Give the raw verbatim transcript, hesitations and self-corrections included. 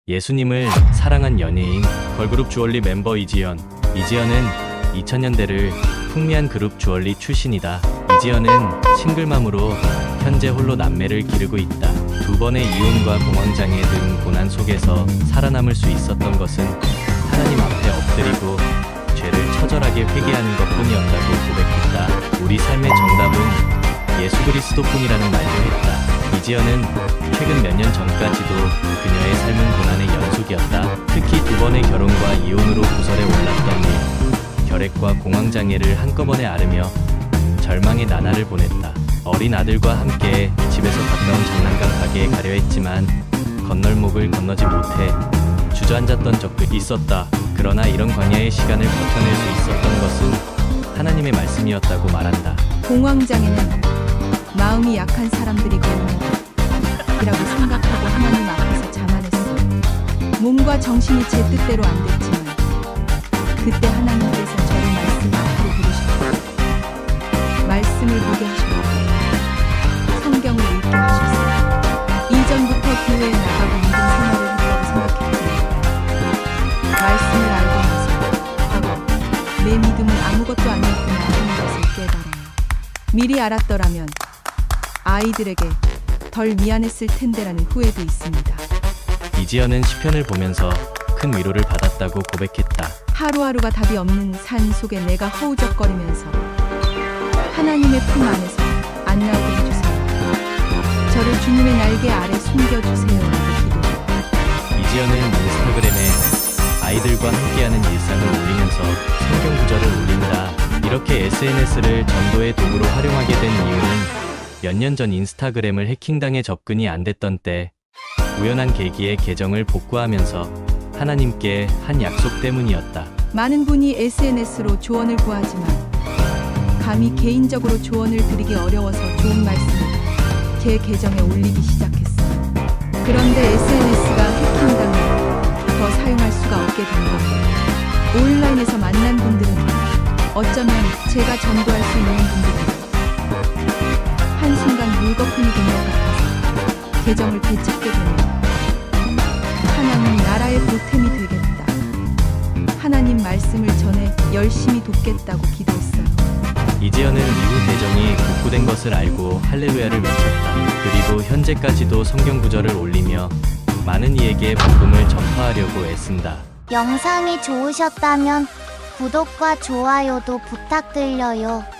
예수님을 사랑한 연예인, 걸그룹 주얼리 멤버 이지연. 이지연은 이천 년대를 풍미한 그룹 주얼리 출신이다. 이지연은 싱글맘으로 현재 홀로 남매를 기르고 있다. 두 번의 이혼과 공황장애 등 고난 속에서 살아남을 수 있었던 것은 하나님 앞에 엎드리고 죄를 처절하게 회개하는 것뿐이었다고 고백했다. 우리 삶의 정답은 예수 그리스도뿐이라는 말도 했다. 이지연은 최근 몇 년 전까지도 그녀의 삶은 고난의 연속이었다. 특히 두 번의 결혼과 이혼으로 구설에 올랐던 일, 결핵과 공황장애를 한꺼번에 앓으며 절망의 나날을 보냈다. 어린 아들과 함께 집에서 가까운 장난감 가게에 가려 했지만 건널목을 건너지 못해 주저앉았던 적도 있었다. 그러나 이런 광야의 시간을 버텨낼 수 있었던 것은 하나님의 말씀이었다고 말한다. 공황장애는 마음이 약한 사람들이 걸리는 이라고 생각하고 하나님 앞에서 자만했어. 몸과 정신이 제 뜻대로 안 됐지만 그때 하나님께서 저를 말씀 앞으로 부르셨고 말씀을 보게 하셨고 성경을 읽게 하셨어요. 이전부터 교회에 나가고 믿음 생활을 했다고 생각했지만 말씀을 알고 나서 하고 내 믿음은 아무것도 아니었구나 하는 것을 깨달아요. 미리 알았더라면 아이들에게 덜 미안했을 텐데라는 후회도 있습니다. 이지연은 시편을 보면서 큰 위로를 받았다고 고백했다. 하루하루가 답이 없는 산 속에 내가 허우적거리면서 하나님의 품 안에서 안 나오게 해주세요. 저를 주님의 날개 아래 숨겨주세요 라고 기도해요. 이지연은 인스타그램에 아이들과 함께하는 일상을 올리면서 성경 구절을 올린다. 이렇게 에스엔에스를 전도의 도구로 활용하게 된 이유는 몇 년 전 인스타그램을 해킹당해 접근이 안 됐던 때 우연한 계기에 계정을 복구하면서 하나님께 한 약속 때문이었다. 많은 분이 에스엔에스로 조언을 구하지만 감히 개인적으로 조언을 드리기 어려워서 좋은 말씀을 제 계정에 올리기 시작했어요. 그런데 에스엔에스가 해킹당해 더 사용할 수가 없게 된 겁니다. 온라인에서 만난 분들은 어쩌면 제가 전도할 수 있는 분들은 한순간 물거품이 된 것 같아서 계정을 되찾게 되네요. 하나님 나라의 보탬이 되겠다. 하나님 말씀을 전해 열심히 돕겠다고 기도했어요. 이지연은 이후 계정이 복구된 것을 알고 할렐루야를 외쳤다. 그리고 현재까지도 성경 구절을 올리며 많은 이에게 복음을 전파하려고 애쓴다. 영상이 좋으셨다면 구독과 좋아요도 부탁드려요.